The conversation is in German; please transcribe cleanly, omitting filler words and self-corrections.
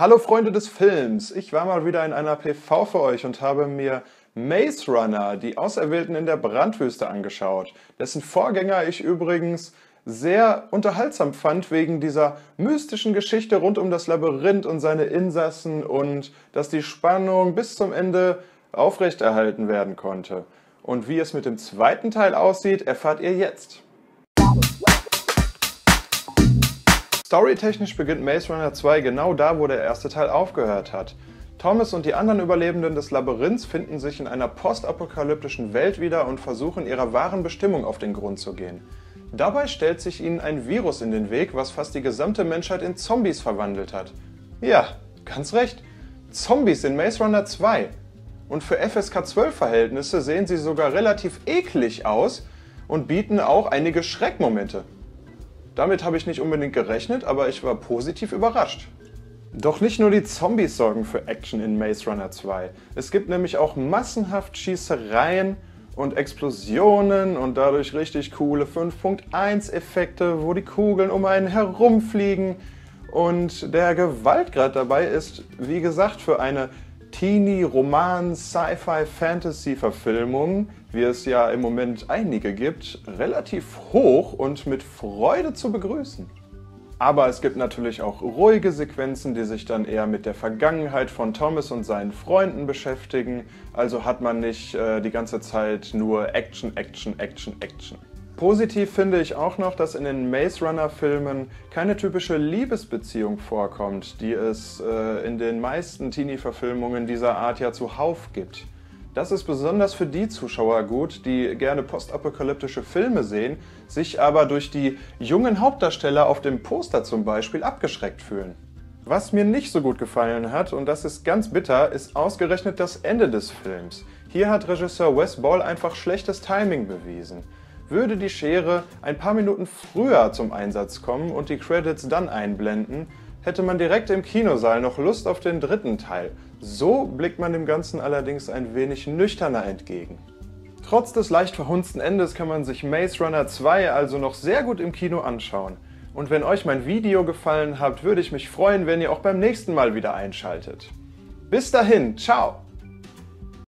Hallo Freunde des Films, ich war mal wieder in einer PV für euch und habe mir Maze Runner, die Auserwählten in der Brandwüste angeschaut, dessen Vorgänger ich übrigens sehr unterhaltsam fand wegen dieser mystischen Geschichte rund um das Labyrinth und seine Insassen und dass die Spannung bis zum Ende aufrechterhalten werden konnte. Und wie es mit dem zweiten Teil aussieht, erfahrt ihr jetzt. Storytechnisch beginnt Maze Runner 2 genau da, wo der erste Teil aufgehört hat. Thomas und die anderen Überlebenden des Labyrinths finden sich in einer postapokalyptischen Welt wieder und versuchen ihrer wahren Bestimmung auf den Grund zu gehen. Dabei stellt sich ihnen ein Virus in den Weg, was fast die gesamte Menschheit in Zombies verwandelt hat. Ja, ganz recht, Zombies in Maze Runner 2. Und für FSK 12 Verhältnisse sehen sie sogar relativ eklig aus und bieten auch einige Schreckmomente. Damit habe ich nicht unbedingt gerechnet, aber ich war positiv überrascht. Doch nicht nur die Zombies sorgen für Action in Maze Runner 2. Es gibt nämlich auch massenhaft Schießereien und Explosionen und dadurch richtig coole 5.1 Effekte, wo die Kugeln um einen herumfliegen. Und der Gewaltgrad dabei ist, wie gesagt, für eine Teenie-Roman-Sci-Fi-Fantasy-Verfilmung, wie es ja im Moment einige gibt, relativ hoch und mit Freude zu begrüßen. Aber es gibt natürlich auch ruhige Sequenzen, die sich dann eher mit der Vergangenheit von Thomas und seinen Freunden beschäftigen, also hat man nicht die ganze Zeit nur Action, Action, Action, Action. Positiv finde ich auch noch, dass in den Maze Runner Filmen keine typische Liebesbeziehung vorkommt, die es in den meisten Teenie-Verfilmungen dieser Art ja zuhauf gibt. Das ist besonders für die Zuschauer gut, die gerne postapokalyptische Filme sehen, sich aber durch die jungen Hauptdarsteller auf dem Poster zum Beispiel abgeschreckt fühlen. Was mir nicht so gut gefallen hat, und das ist ganz bitter, ist ausgerechnet das Ende des Films. Hier hat Regisseur Wes Ball einfach schlechtes Timing bewiesen. Würde die Schere ein paar Minuten früher zum Einsatz kommen und die Credits dann einblenden, hätte man direkt im Kinosaal noch Lust auf den dritten Teil. So blickt man dem Ganzen allerdings ein wenig nüchterner entgegen. Trotz des leicht verhunzten Endes kann man sich Maze Runner 2 also noch sehr gut im Kino anschauen. Und wenn euch mein Video gefallen hat, würde ich mich freuen, wenn ihr auch beim nächsten Mal wieder einschaltet. Bis dahin, ciao!